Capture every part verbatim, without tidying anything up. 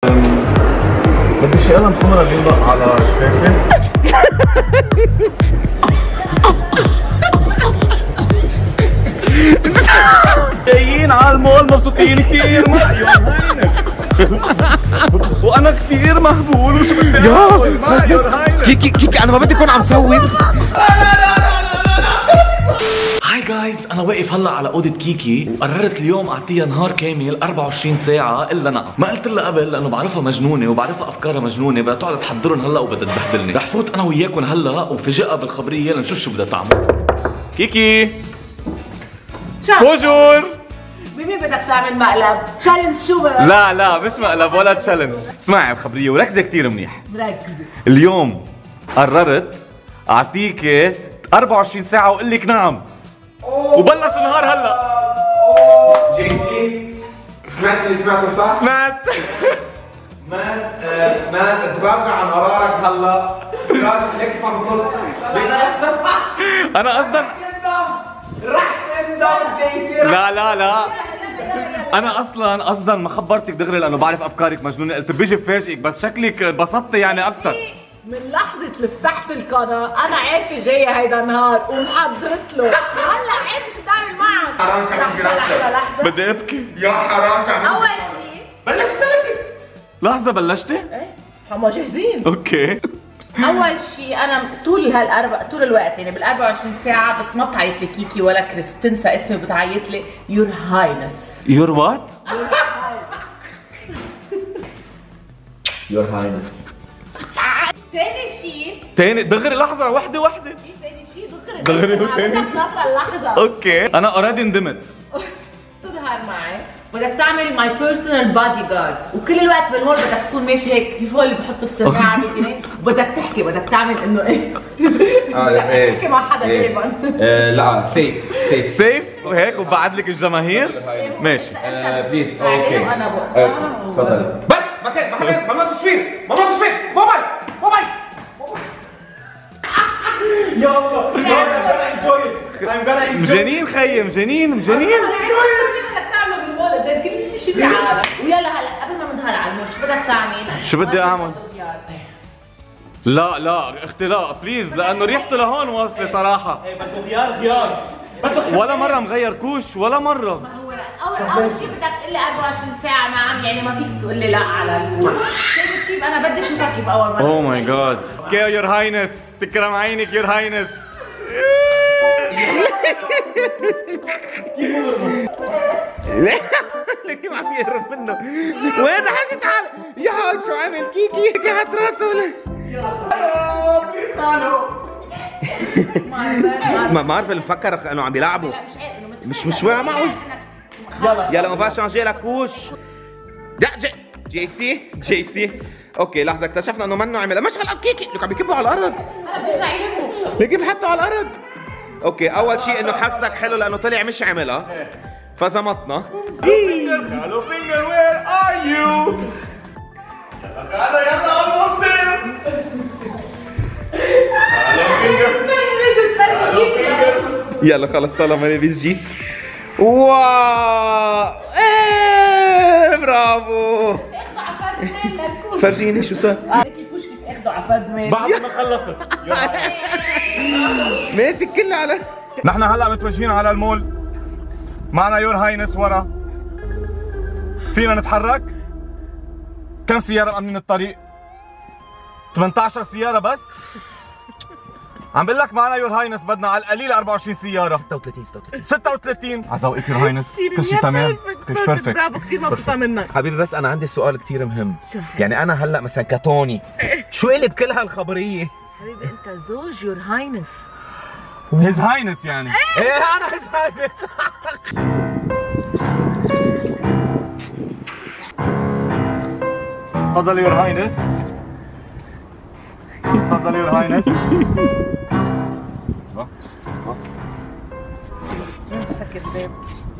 بدي شي قلم حمرا بينطق على شفافي. جايين على المول مبسوطين كثير مع يور هاينس. وانا كثير مهبول وشو بدي اعمل مع يور هاينس. كيكي كيكي انا ما بدي اكون عم صور. هاي جايز، انا واقف هلا على اوضه كيكي وقررت اليوم اعطيها نهار كامل أربعة وعشرين ساعه الا نعم. ما قلت لها قبل لانه بعرفها مجنونه وبعرفها افكارها مجنونه، بدها تقعد تحضرهم هلا وبدها تبهدلني. رح فوت انا وياكم هلا وفاجئها بالخبريه لنشوف شو بدها تعمل. كيكي بونجور. بمين بدك تعمل مقلب؟ تشالنج شو بقى؟ لا لا مش مقلب ولا تشالنج. اسمعي الخبريه وركزي كثير منيح. مركزه. اليوم قررت اعطيكي أربعة وعشرين ساعه واقول لك نعم. وبلش النهار هلا. جيسي سمعت اللي سمعته صح؟ سمعت. مان آه مان تراجع عن قرارك هلا. تراجع ليك فرضت. انا قصدا رح تندم جيسي. لا لا لا انا اصلا قصدا ما خبرتك دغري لانه بعرف افكارك مجنونه، قلت بيجي بفاجئك بس شكلك انبسطتي يعني اكثر. من لحظة اللي فتحت القناة أنا عارفة جاية هيدا النهار ومحضرت له، هلا عارفة شو بعمل معك. حرام شو عم لحظة لحظة بدي ابكي. يا حرام شو عم أول شيء بلشت بلشت. لحظة بلشتي؟ إيه هما جاهزين. اوكي. أول شيء أنا طول هالأربع طول الوقت يعني بال أربعة وعشرين ساعة ما بتعيط لي كيكي ولا كريس، تنسى اسمي بتعيط لي يور هاينس. يور وات؟ يور هاينس. ثاني شيء تاني دغري لحظة واحدة واحدة. في ثاني شيء دغري دغري وثاني شيء لحظة. اوكي انا اوريدي ندمت. تظهر معي بدك تعمل ماي بيرسونال بادي جارد وكل الوقت بالمول بدك تكون ماشي هيك كيف هو اللي بحط السماعه بيدي وبدك تحكي بدك تعمل انه ايه اه بدك ايه تحكي مع حدا إيه. غالبا. آه لا سيف سيف سيف وهيك وبعد لك الجماهير. ماشي. بليز اوكي وانا بقى تفضل. بس ما كان ما كان ممنوع تصوير ممنوع تصوير. موبايل موبايل يلا يلا انجوي I'm gonna enjoy. مجانين خيي مجانين مجانين. بدك تعمل بالمول بدك كل شيء بعالم. ويلا هلا قبل ما نظهر على المول شو بدك تعمل؟ شو بدي اعمل؟ لا لا اختي لا بليز لانه ريحته لهون واصله صراحه. ايه بده خيار خيار. ولا مره مغير كوش ولا مره. ما هو لا اول اول شيء بدك تقول لي أربعة وعشرين ساعة نعم يعني ما فيك تقول لي لا على الكوش. ثاني شيء انا بدي اشوفك كيف اول مرة. اوه ماي جاد. اوكي يور هاينس تكرم عينك يور هاينس. كيف عم يهرب منه؟ وين حاجة تعال يا حال شو عامل كيكي كيف راسه ولا بليز خالو. ما ما عارف مفكر انه عم بيلعبوا. لا مش عارف انه مش مش معقول. يلا يلا ما فيها شانجي لك كوش. لا جي جيسي جيسي اوكي لحظة اكتشفنا انه منه عملها مش على كيكي لك عم بيكبوا على الارض. برجع يلموا كيف حطوا على الارض؟ اوكي اول شيء انه حسك حلو لانه طلع مش عملها فزمطنا. خالو فينجر وير ار يو؟ خالو يلا almost there. خالو فينجر خالو فينجر. يلا خلص طالما انا بس جيت. واو ايه برافو. اخذوا عفاد مين للكوش. فرجيني شو صار. هيك الكوش كيف اخذوا عفاد مين. بعد ما خلصت ماسك كله على. نحن هلا متوجهين على المول. معنا يور هاينس ورا. فينا نتحرك؟ كم سيارة مأمنين الطريق؟ ثمانية عشر سيارة بس؟ عم بقول لك معنا يور هاينس بدنا على القليل أربعة وعشرين سيارة. ستة وثلاثين ستة وثلاثين ستة وثلاثين. على ذوقك يور هاينس كل شيء تمام؟ كل شيء بيرفكت. برافو كثير مبسوطة منك. حبيبي بس انا عندي سؤال كثير مهم. شو؟ يعني انا هلا مثلا كتوني شو قلب كل هالخبريه؟ حبيبي انت زوج يور هاينس. هيز هاينس يعني. ايه انا هيز هاينس. تفضل يور هاينس. تفضل يور هاينس. صح صح. سكر الباب.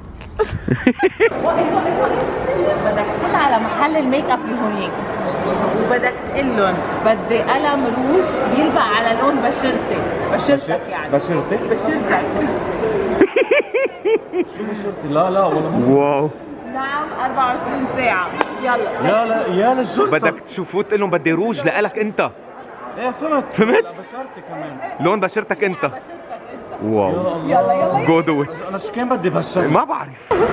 بدك تفوت على محل الميك اب اللي هونيك وبدك تقول لهم بدي قلم روج بيلبق على لون بشرتي. بشرتك يعني. بشرتك؟ بشرتك. شو بشرتي؟ لا لا والله. واو نعم أربعة وعشرين ساعة. يلا يا لا يا للجرثة. بدك تشوفوه تقول لهم بدي روج لإلك انت. ايه فهمت فهمت؟ بشرتي كمان لون بشرتك انت. بشرتك انت. واو. يلا يلا جو دو ات. انا شو كان بدي بشر؟ ما بعرف.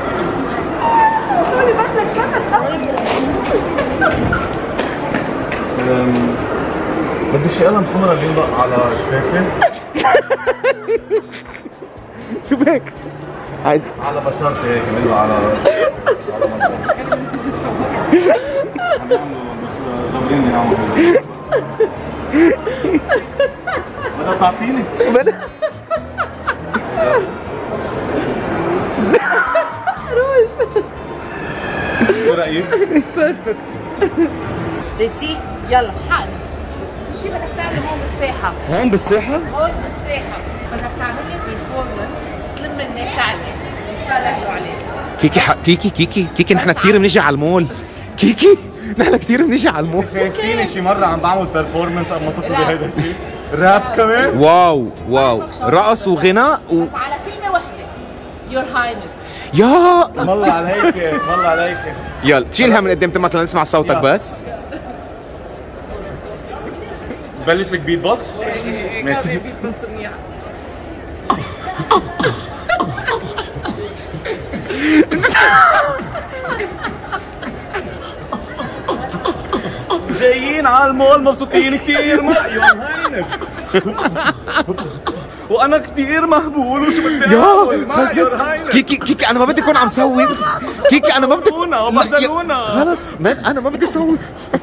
قولي بس كم بدي شي قلم حمرا اللي ينبق على شفافي. شو بك؟ عادي. على بشرتي هيك بينبق على على عم يعملوا جابرين يعملوا. بدها تعطيني؟ بدها. شو رأيك؟ بيرفكت. جيسي يلا حقنا. شو بدك تعمل هون بالساحة؟ هون بالساحة؟ هون بالساحة بدك تعمل لي برفورمنس تلم الناس عليك يتفرجوا عليك. كيكي ح... كيكي كيكي كيكي نحن كثير بنيجي على المول. كيكي نحن كثير بنيجي على المول. شايفتيني شي مرة عم بعمل بيرفورمنس قبل ما تطلبي هيدا الشيء؟ راب كمان؟ واو واو رقص وغناء و... بس على كلمة واحدة يور هاينس. يا اسم الله عليك اسم الله عليك. يلا تشيلها من قدام تمك لنسمع صوتك بس. بلش لك بيت بوكس؟ ماشي. جايين على المول مبسوطين كثير ما يا هينك. وانا كثير مهبول وشو بدي اعمل؟ بس بس كيكي كيكي انا ما بدي اكون عم صور. كيكي انا ما بدي بهدلونا. خلص مان انا ما بدي صور.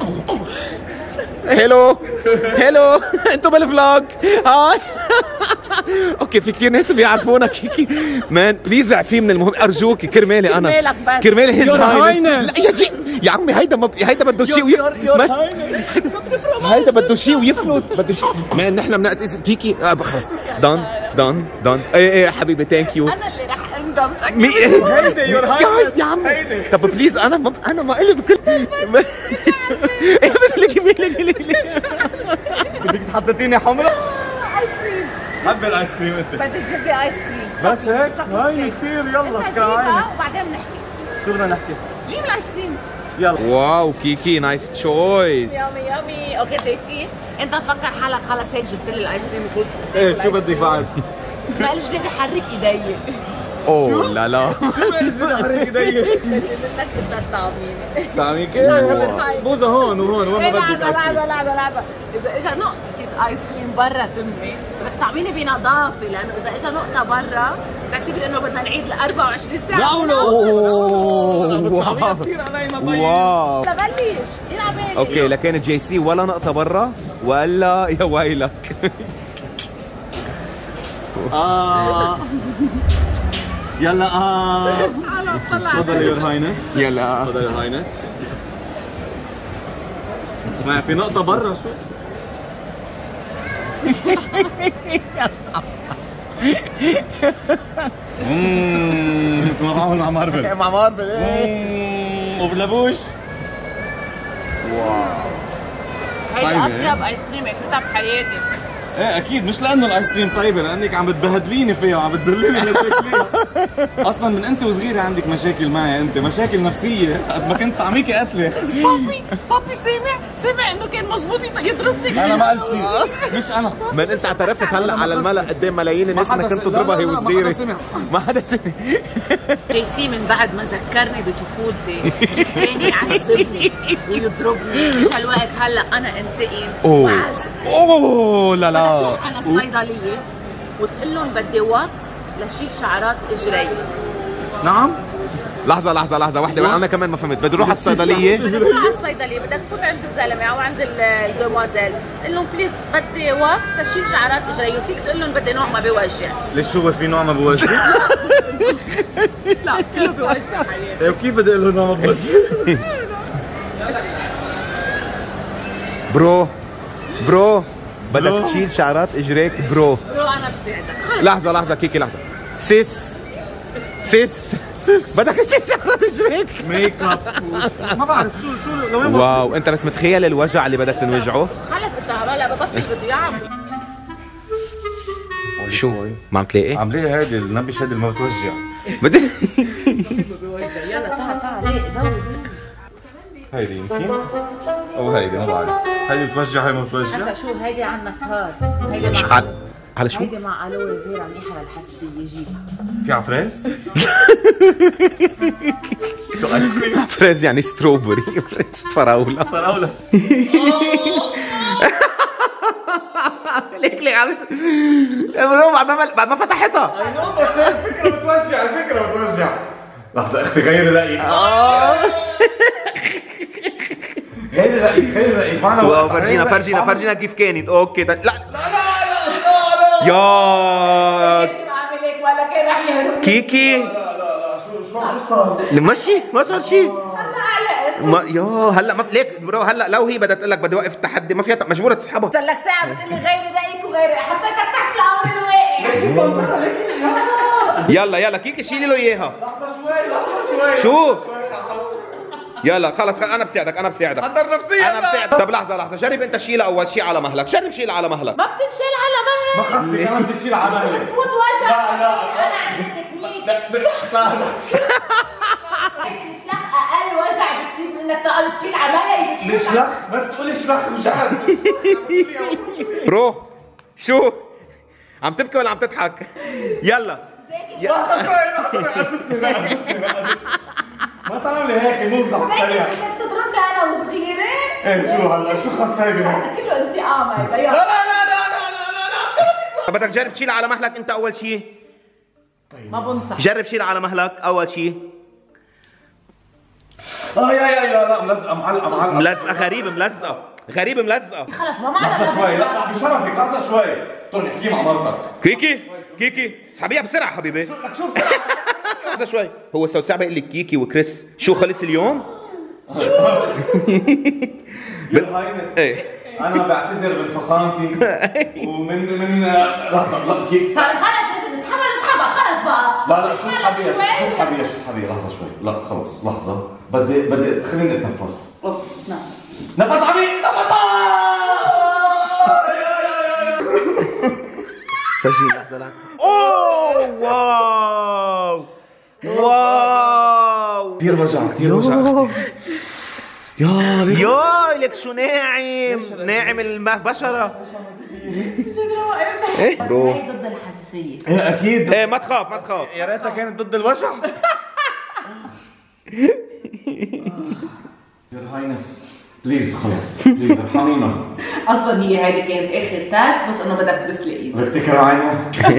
هلو هلو انتوا بالفلوج هاي. اوكي في كثير ناس بيعرفونا كيكي مان بليز اعفيه من المهم ارجوكي كرمالي انا كرمالك بس. كرمالي هيز Your هاينس. Highness. لا يا جي يا عمي هيدا ما هيدا بده شيء ويف مان، هيدا بده شيء ويفلت بده شيء مان. نحن بنعتذر كيكي آه خلص دان دان دان. ايه ايه حبيبي ثانك يو. انا اللي رح اندم شكلي. مي هيدي يور هاينس. يا عمي طب بليز انا ما انا ما الي بكل ايه بدك لك بدك تحطتيني حمرا؟ ايس كريم. حب الايس كريم انت. بدي تجيب لي ايس كريم. بس هيك هاي كثير يلا انت كعين. جيبها وبعدين بنحكي. شو بدنا نحكي؟ جيب الايس كريم. يلا. واو كيكي نايس تشويس. يامي يامي. اوكي جيسي انت مفكر حالك خلص هيك جبت لي الايس كريم وقلت ايه شو بدك بعد؟ معلش بدي احرك ايدي. اوه لا لا شو بدي احرك ايدي؟ بدك تطعميني. تعمل كيف؟ بوزة هون وهون وين ما بدك لحظة ايس كريم. لحظة لحظة لحظة. إذا إجا نقطة آيس كريم برا تمي بدك تعميني بنظافة لأنه إذا إجا نقطة برا بتعتبر إنه بدنا نعيد ل أربعة وعشرين ساعة. لا اوه كثير علينا طيب. واو لبلش كثير عبالي. اوكي لكان جي سي ولا نقطة برا ولا يا ويلك. اه يلا اه تفضل يور هاينس. يلا تفضل يور هاينس. ما في نقطة برا شو؟ اممم ما بعمل مع مارفل. مع مارفل اممم وبلبوش. واو هي طيبة. أطيب آيس كريم أكلتها بحياتي. ايه اكيد مش لانه الايس كريم طيبه لانك عم بتبهدليني فيها وعم بتذليني لتاكليها. اصلا من انت وصغيره عندك مشاكل معي انت مشاكل نفسيه قد ما كنت طعميكي قتله. بابي بابي سامع سامع إنه كان مزبوط يضربني. انا ما قلت شيء مش انا. من انت اعترفت هلا على الملأ قدام ملايين الناس ما حدا انك كنت س- لا، تضربها لا، هي لا، ما وصغيره. حدا سمع. ما حدا سمع. جي سي من بعد ما ذكرني بطفولتي كيف كان يعذبني ويضربني مش هالوقت هلا انا انتقم اوه وعذب. اوه لا لا تروح على الصيدليه وتقول لهم بدي واكس لشيل شعرات اجري. نعم. لحظة لحظة لحظة واحدة أنا كمان ما فهمت. بدي أروح على الصيدلية. بدك تروح على الصيدليه بدك تفوت عند الزلمه او عند الدومازيل قول لهم بليز بدي واكس لشيل شعرات اجري وفيك تقول لهم بدي نوع ما بيوجع. ليش شو في نوع ما بوجه؟ لا كله بيوجع حياتي. طيب كيف بدي اقول له نوع ما بوجه؟ برو برو بدك برو. تشيل شعرات إجريك برو. برو انا بساعدك. خلص لحظة لحظة كيكي لحظة. سيس سيس سيس بدك تشيل شعرات إجريك. ميك اب ما بعرف شو شو لوين واو أنت بس متخيل الوجع اللي بدك تنوجعه؟ خلص انت هلا ببطل بده يعمل. شو؟ ما عم تلاقي؟ عم ليه هيدي النبش هيدي اللي ما بتوجع. بدي يلا تعال تعال هيك دور. هيدي يمكن او هيدي ما بعرف. هيدي بتوجع هي ما بتوجع. هسا شو هيدي على النكهات، هيدي مع على على شو؟ هيدي مع الوي فيرا منيحه للحساسيه جيبها. في عفريز؟ شو ايس كريم؟ عفريز يعني ستروبري، فريز فراولة فراولة. ليك ليك عملت برو بعد ما بعد ما فتحتها. اي نو بس الفكرة بتوجع، الفكرة بتوجع. لحظة اختي غيري رأيك. غيري رأيك غيري رأيك معنا واو فرجينا فرجينا فرجينا كيف كانت. اوكي لا لا لا لا يا عامل هيك ولا كان رح يهرب. كيكي لا لا لا شو شو شو صار؟ ماشي ما صار شيء. هلا علقت. ما يا هلا ما ليك برو هلا لو هي بدها تقول لك بدي اوقف التحدي ما فيها مجبوره تسحبها. صار لك ساعه بتقول لي غيري رايك وغيري حطيتك تحت الامر الواقع. يلا يلا كيكي شيلي له اياها. لحظة شوي لحظة شوي. شو؟ يلا خلص خل... انا بساعدك انا بساعدك حضر نفسيا. انا بساعدك. طب لحظه لحظه جرب انت شيلها اول شيء على مهلك. جرب شيلها على مهلك. ما بتنشال على مهل. ما خفي انا بدي اشيل على مهلي. وتوجع. لا لا انا عندي تكنيك. لا لا الشلخ اقل وجع بكثير من انك تقعد تشيل على مهل. ليش لخ؟ بس تقولي شلخ وجعت. برو شو؟ عم تبكي ولا عم تضحك؟ يلا لحظة شوي لحظة عزتني لا عزتني لا عزتني. ما تعملي هيك موزع سريع. زي كنت تضربني انا وصغيرة. ايه شو هلا شو خص هي بهيك؟ كله انتقام هيدا. لا لا لا لا لا لا لا بدك تجرب تشيلها على مهلك انت اول شيء. ما بنصح. جرب شيلها على مهلك اول شيء. اه يا يا لا لا ملزقة معلقة معلقة. ملزقه غريب ملزقه غريب ملزقه. خلص ما معنا. لحظة شوي لا بشرفك لحظة شوي. طول احكي مع مرتك. كيكي كيكي اسحبيها بسرعه حبيبي. لك شو بسرعة. لحظه شوي. هو سوسع بيقول لك كيكي وكريس شو خلص اليوم؟ بالهاينس ايه انا بعتذر من فخامتي ومن من لحظة لا كيك. صار خلص لازم نسحبها نسحبها خلص بقى. لا لا شو اسحبيها شو اسحبيها شو اسحبيها لحظة شوي. لا خلص لحظة بدي بدي خليني اتنفس. اوكي نعم. نفس عميق نفس. شاشي لحظه لحظه. اوه واو واو كثير وجع كثير وجع. يا يا لك شو ناعم ناعم البشره. ايه برو هي ضد الحساسية. ايه اكيد. ايه ما تخاف ما تخاف. يا ريتها كانت ضد الوجع. يور هاينس بليز خلص بليز ارحمينا. اصلا هي هيدي كانت اخر تاس بس انه بدك تبس لي ايدك. بدك تكر عينه.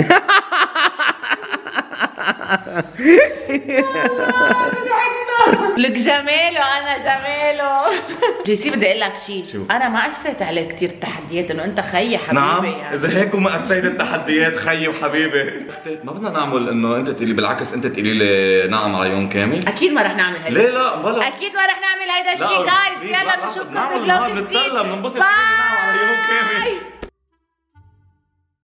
لك جماله انا جماله. جيسي بدي اقول لك شيء. انا ما قسيت عليه كثير التحديات انه انت خيي حبيبي. نعم يعني اذا هيك وما قسيت التحديات خيي وحبيبي. اختي ما بدنا نعمل انه انت تقولي بالعكس انت تقولي لي نعم على يوم كامل. اكيد ما رح نعمل هيدا. ليه لا بلا اكيد ما رح نعمل هيدا الشيء جايز. يلا بنشوفكم بفلوج جديد. بنتسلى بننبسط نعم على يوم كامل.